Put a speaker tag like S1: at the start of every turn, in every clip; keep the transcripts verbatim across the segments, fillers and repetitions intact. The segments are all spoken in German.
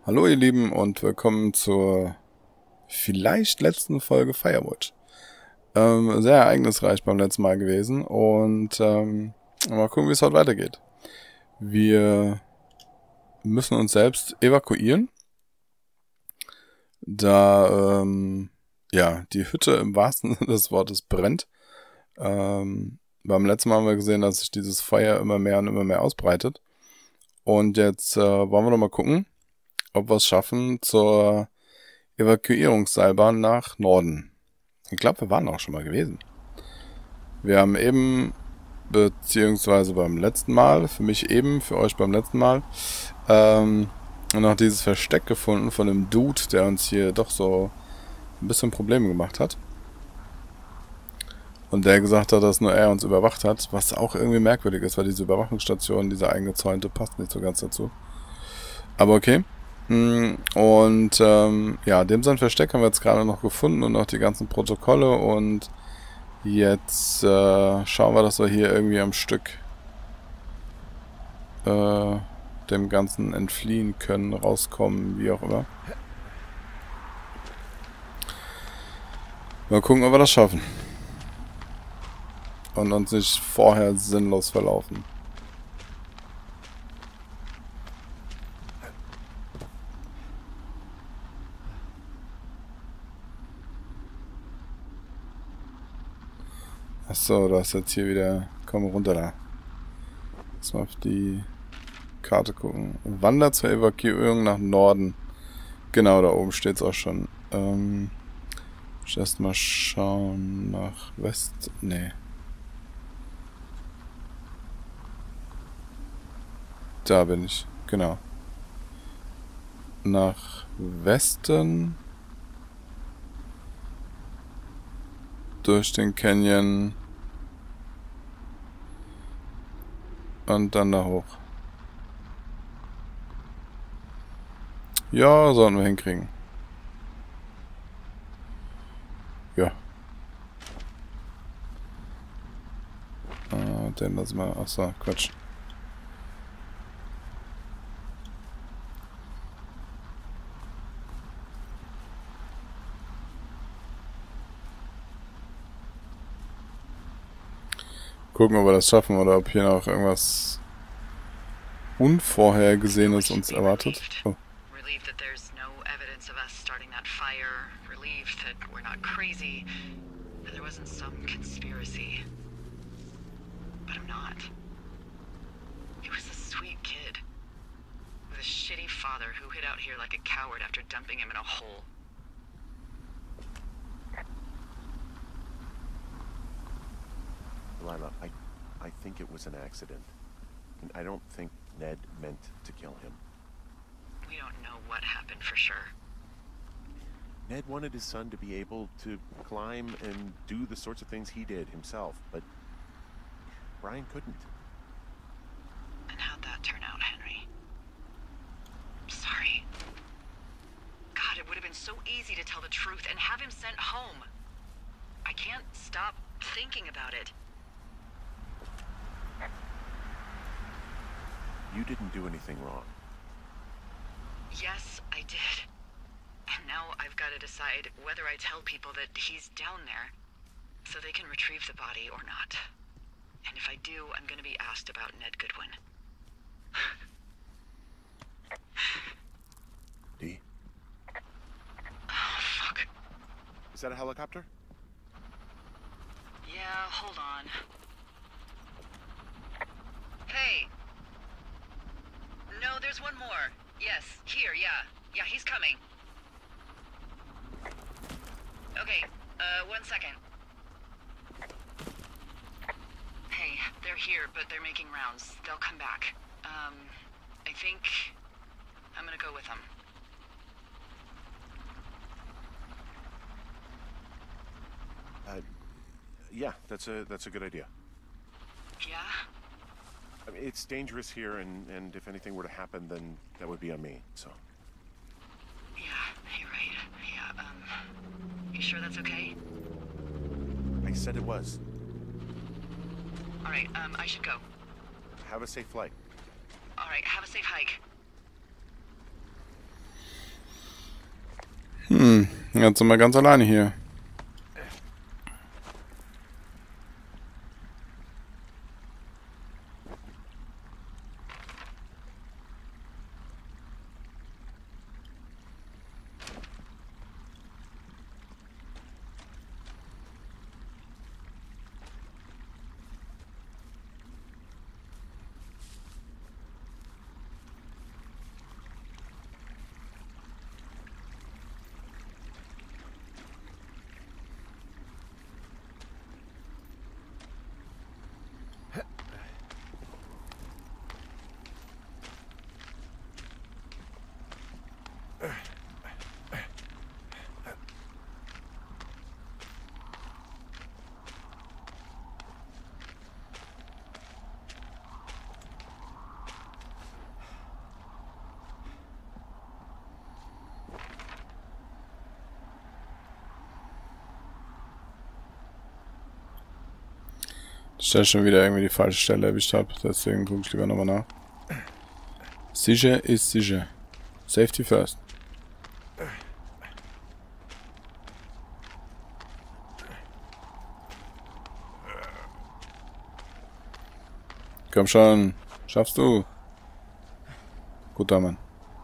S1: Hallo ihr Lieben und willkommen zur vielleicht letzten Folge Firewatch. Ähm, sehr ereignisreich beim letzten Mal gewesen und ähm, mal gucken, wie es heute weitergeht. Wir müssen uns selbst evakuieren, da ähm, ja die Hütte im wahrsten Sinne des Wortes brennt. Ähm, beim letzten Mal haben wir gesehen, dass sich dieses Feuer immer mehr und immer mehr ausbreitet. Und jetzt äh, wollen wir noch mal gucken, ob wir es schaffen zur Evakuierungsseilbahn nach Norden. Ich glaube, wir waren auch schon mal gewesen. Wir haben eben, beziehungsweise beim letzten Mal, für mich eben, für euch beim letzten Mal, ähm, noch dieses Versteck gefunden von einem Dude, der uns hier doch so ein bisschen Probleme gemacht hat. Und der gesagt hat, dass nur er uns überwacht hat, was auch irgendwie merkwürdig ist, weil diese Überwachungsstation, diese eingezäunte, passt nicht so ganz dazu. Aber okay. Und ähm, ja, dem sein Versteck haben wir jetzt gerade noch gefunden und noch die ganzen Protokolle und jetzt äh, schauen wir, dass wir hier irgendwie am Stück äh, dem Ganzen entfliehen können, rauskommen, wie auch immer. Mal gucken, ob wir das schaffen. Und uns nicht vorher sinnlos verlaufen. Achso, du hast jetzt hier wieder... Komm runter da. Lass mal auf die Karte gucken. Wander zur Evakuierung nach Norden. Genau, da oben steht es auch schon. Ähm, ich erst mal schauen nach West... Nee. Da bin ich, genau. Nach Westen. Durch den Canyon. Und dann da hoch. Ja, sollten wir hinkriegen. Ja. Äh, den lassen wir... Achso, Quatsch. Gucken, ob wir das schaffen oder ob hier noch irgendwas Unvorhergesehenes uns erwartet. Oh.
S2: Relieved that there's no evidence of us starting that fire. Relieved that we're not crazy. That there wasn't some conspiracy. But I'm not. He was a sweet kid. With a shitty father who hid out here like a coward after dumping him in a hole.
S3: Lila, I, I think it was an accident. And I don't think Ned meant to kill him.
S2: We don't know what happened for sure.
S3: Ned wanted his son to be able to climb and do the sorts of things he did himself, but Brian couldn't.
S2: And how'd that turn out, Henry? I'm sorry. God, it would have been so easy to tell the truth and have him sent home. I can't stop thinking about it.
S3: You didn't do anything wrong.
S2: Yes, I did. And now I've got to decide whether I tell people that he's down there so they can retrieve the body or not. And if I do, I'm going to be asked about Ned Goodwin.
S3: Dee?
S2: Oh, fuck.
S3: Is that a helicopter?
S2: Yeah, hold on. Hey! No, there's one more. Yes, here, yeah. Yeah, he's coming. Okay, uh, one second. Hey, they're here, but they're making rounds. They'll come back. Um, I think I'm gonna go with them.
S3: Uh, yeah, that's a that's a good idea.
S2: Yeah?
S3: I mean, it's dangerous here, and, and if anything were to happen, then that would be on me, so.
S2: Yeah, you're right. Yeah, um, you sure that's okay?
S3: I said it was.
S2: Alright, um, I should go.
S3: Have a safe flight.
S2: Alright, have a safe hike.
S1: Hm, jetzt sind wir ganz alleine hier. Dass ich schon wieder irgendwie die falsche Stelle erwischt habe, deswegen gucke ich lieber nochmal nach. Sicher ist sicher. Safety first. Komm schon, schaffst du. Guter Mann.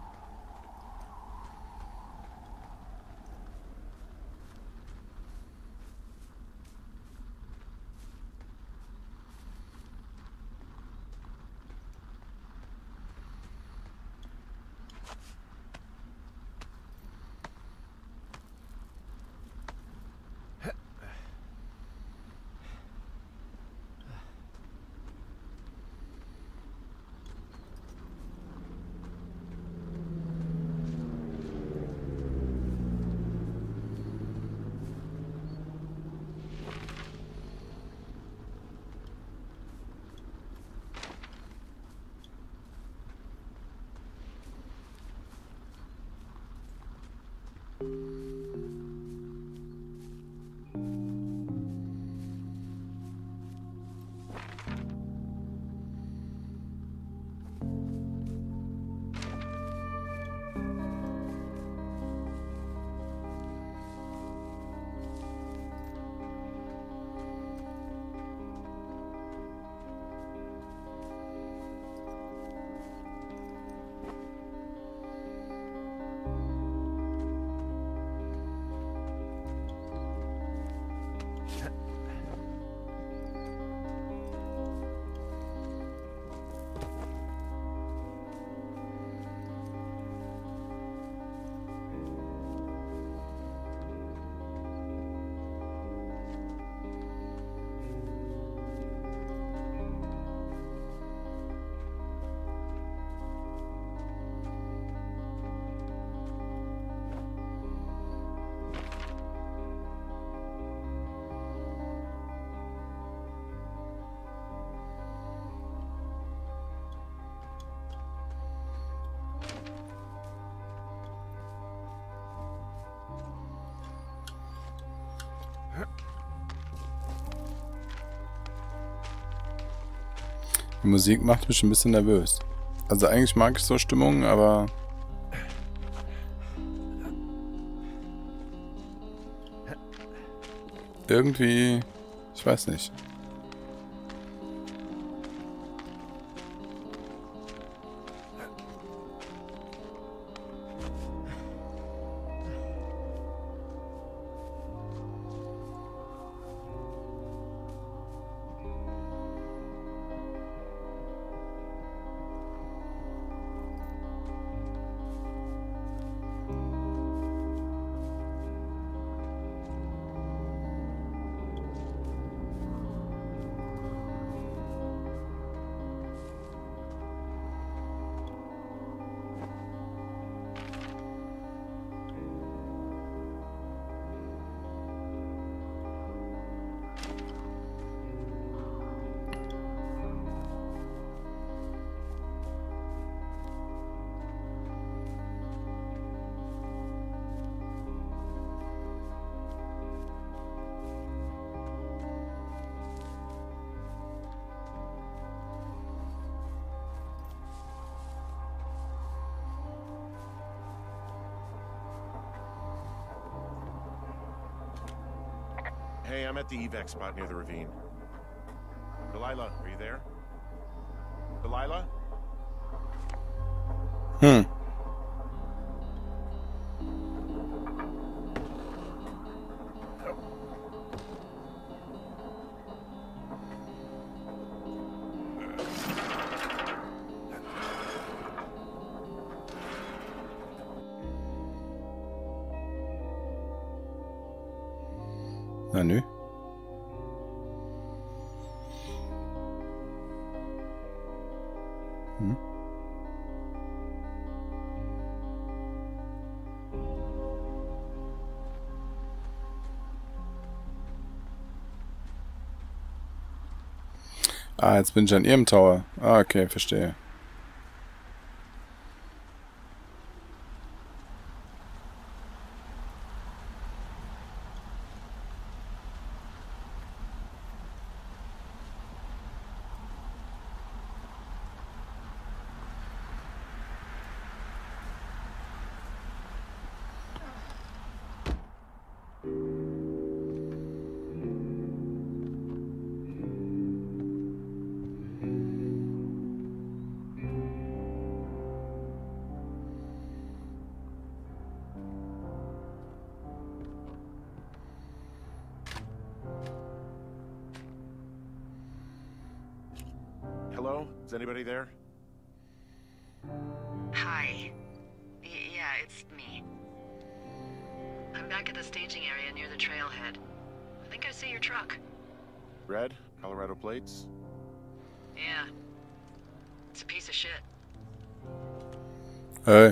S1: Die Musik macht mich ein bisschen nervös. Also eigentlich mag ich so Stimmungen, aber irgendwie, ich weiß nicht.
S3: Hey, I'm at the evac spot near the ravine. Delilah, are you there? Delilah?
S1: Hmm. Na nö. Hm. Ah, jetzt bin ich an ihrem Tower. Ah, okay, verstehe.
S3: Hello? Is anybody there?
S2: Hi. Y yeah, it's me. I'm back at the staging area near the trailhead. I think I see your truck.
S3: Red? Colorado plates?
S2: Yeah. It's a piece of shit.
S1: Hey.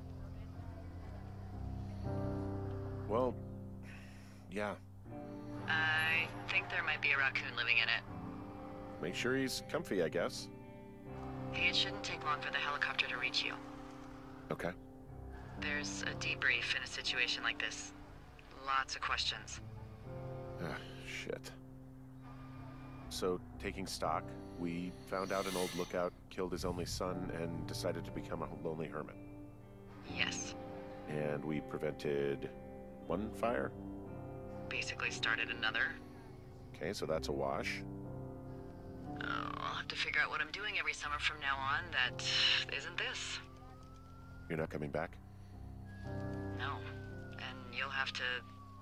S3: Well, yeah.
S2: I think there might be a raccoon living in it.
S3: Make sure he's comfy, I guess.
S2: Hey, it shouldn't take long for the helicopter to reach you.
S3: Okay.
S2: There's a debrief in a situation like this. Lots of questions.
S3: Ah, shit. So, taking stock, we found out an old lookout killed his only son and decided to become a lonely hermit.
S2: Yes.
S3: And we prevented one fire?
S2: Basically started another.
S3: Okay, so that's a wash.
S2: Oh, I'll have to figure out what I'm doing every summer from now on that isn't this.
S3: You're not coming back?
S2: No. And you'll have to...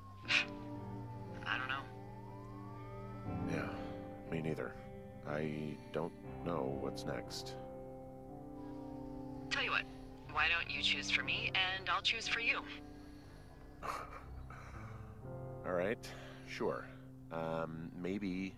S2: I don't know.
S3: Yeah, me neither. I don't know what's next.
S2: Tell you what, why don't you choose for me and I'll choose for you?
S3: All right, sure. Um, maybe...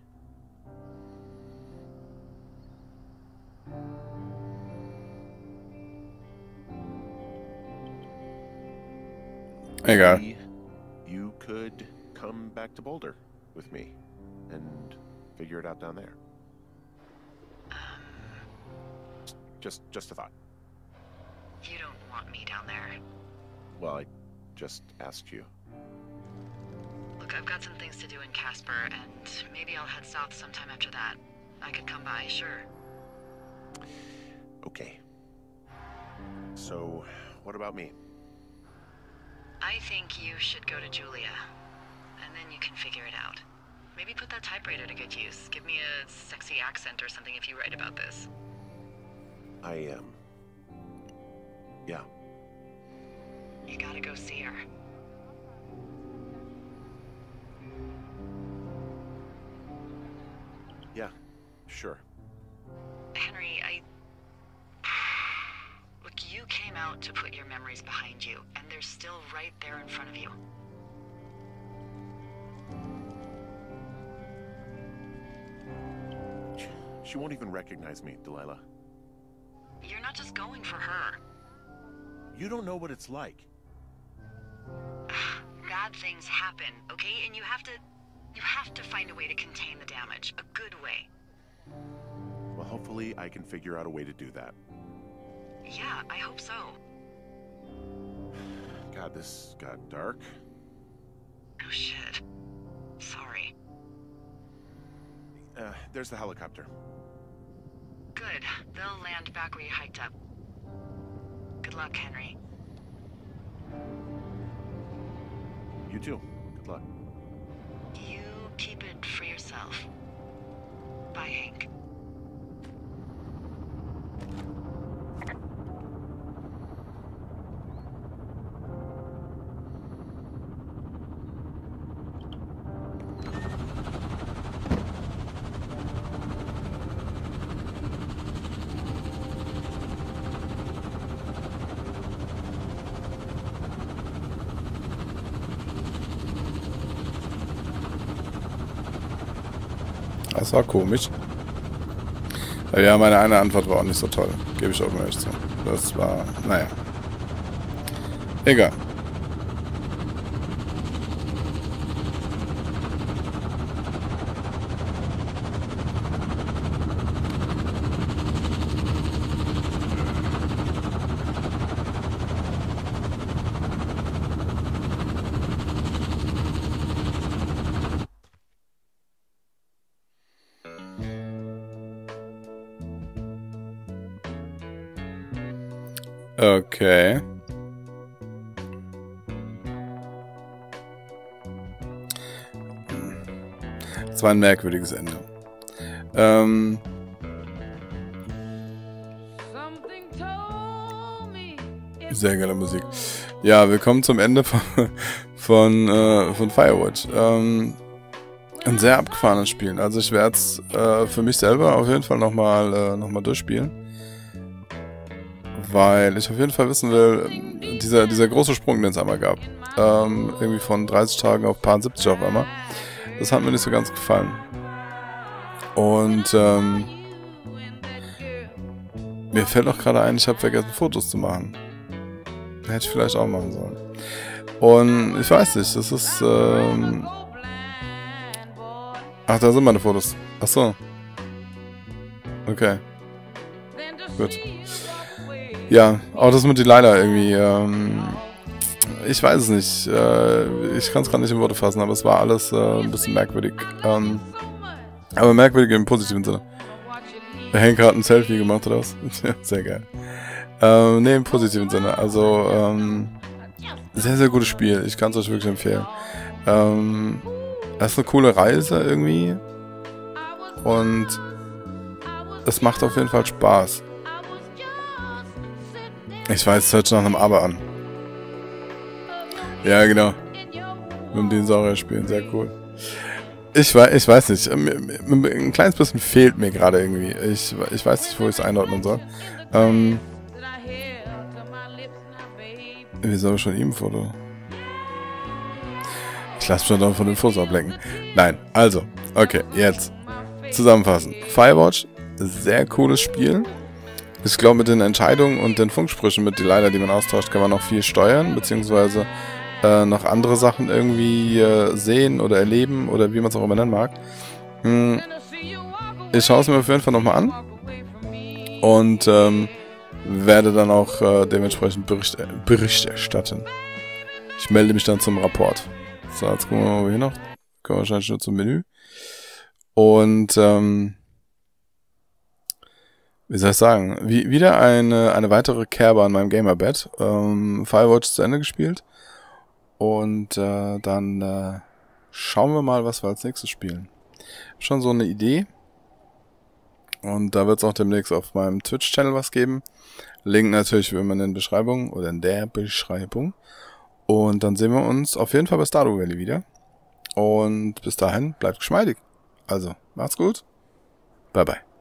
S1: Egal.
S3: Maybe you could come back to Boulder with me and figure it out down there.
S2: Um,
S3: Just, just a thought.
S2: you don't want me down there.
S3: Well, I just asked you.
S2: Look, I've got some things to do in Casper, and maybe I'll head south sometime after that. I could come by, sure.
S3: Okay. So, what about me?
S2: I think you should go to Julia, and then you can figure it out. Maybe put that typewriter to good use. Give me a sexy accent or something if you write about this.
S3: I am. Um, yeah.
S2: You gotta go see her.
S3: Yeah, sure.
S2: Henry, I... Look, you came out to put your memories behind you, and they're still right there in front of you.
S3: She won't even recognize me, Delilah.
S2: You're not just going for her.
S3: You don't know what it's like.
S2: Bad things happen, okay? And you have to... You have to find a way to contain the damage. A good way.
S3: Well, hopefully I can figure out a way to do that.
S2: Yeah, I hope so.
S3: God, this got dark.
S2: Oh, shit. Sorry.
S3: Uh, there's the helicopter.
S2: Good. They'll land back where you hiked up. Good luck, Henry.
S3: You too. Good luck.
S2: You yourself. Bye, Hank.
S1: Das war komisch. Ja, meine eine Antwort war auch nicht so toll. Gebe ich auch mal echt zu. Das war, naja. Egal. Okay. Das war ein merkwürdiges Ende. Ähm. Sehr geile Musik. Ja, willkommen zum Ende von, von, äh, von Firewatch. Ähm, ein sehr abgefahrenes Spiel. Also ich werde es äh, für mich selber auf jeden Fall nochmal äh, noch mal durchspielen. Weil ich auf jeden Fall wissen will, dieser, dieser große Sprung, den es einmal gab, ähm, irgendwie von dreißig Tagen auf paar siebzig auf einmal, das hat mir nicht so ganz gefallen. Und ähm, mir fällt auch gerade ein, ich habe vergessen, Fotos zu machen. Hätte ich vielleicht auch machen sollen. Und ich weiß nicht, das ist... Ähm Ach, da sind meine Fotos. Ach so. Okay. Gut. Ja, auch das mit Delilah irgendwie, ähm, ich weiß es nicht, äh, ich kann es gerade nicht in Worte fassen, aber es war alles äh, ein bisschen merkwürdig, ähm, aber merkwürdig im positiven Sinne. Der Henker hat ein Selfie gemacht oder was? Sehr geil. Ähm, ne, im positiven Sinne, also, ähm, sehr, sehr gutes Spiel, ich kann es euch wirklich empfehlen. Ähm, das ist eine coole Reise irgendwie und es macht auf jeden Fall Spaß. Ich weiß, es hört sich nach einem Aber an. Ja, genau. Mit dem Dinosaurier spielen, sehr cool. Ich weiß, ich weiß nicht. Ein kleines bisschen fehlt mir gerade irgendwie. Ich, ich weiß nicht, wo ich es einordnen soll. Ähm. Wieso habe ich schon ihm ein Foto? Ich lasse mich schon dann von den Fotos ablenken. Nein, also. Okay, jetzt. Zusammenfassen. Firewatch, sehr cooles Spiel. Ich glaube, mit den Entscheidungen und den Funksprüchen mit Delilah, die man austauscht, kann man noch viel steuern, beziehungsweise äh, noch andere Sachen irgendwie äh, sehen oder erleben oder wie man es auch immer nennen mag. Hm. Ich schaue es mir auf jeden Fall nochmal an und ähm, werde dann auch äh, dementsprechend Bericht, äh, Bericht erstatten. Ich melde mich dann zum Rapport. So, jetzt gucken wir mal hier noch. Kommen wir wahrscheinlich nur zum Menü. Und ähm, wie soll ich sagen, wie, wieder eine, eine weitere Kerbe an meinem Gamerbett. Ähm, Firewatch zu Ende gespielt. Und äh, dann äh, schauen wir mal, was wir als nächstes spielen. Schon so eine Idee. Und da wird es auch demnächst auf meinem Twitch-Channel was geben. Link natürlich wie immer in der Beschreibung oder in der Beschreibung. Und dann sehen wir uns auf jeden Fall bei Stardew Valley wieder. Und bis dahin, bleibt geschmeidig. Also, macht's gut. Bye bye.